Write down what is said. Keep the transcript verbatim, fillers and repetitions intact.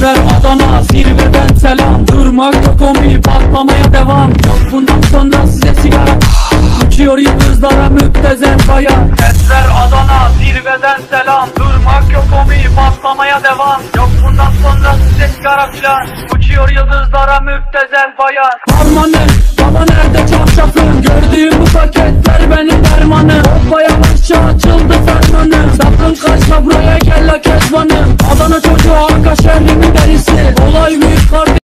Esmer Adana zirveden selam. Durmak yok komi patlamaya devam. Yok bundan sonra size sigara. Uçuyor yıldızlara müptezel bayan. Esmer Adana zirveden selam. Durmak yok komi patlamaya devam. Yok bundan sonra size sigara filan. Uçuyor yıldızlara müptezel bayan. Harmanım baba nerede çarşafın? Gördüğüm bu paketler benim dermanım. Hoppa yavaşça açıldı fermanım. Sakın kaçma buraya gel la kezbanım. Adana çocuğu Arka şehrimin derisi. Olay büyük kardeşim.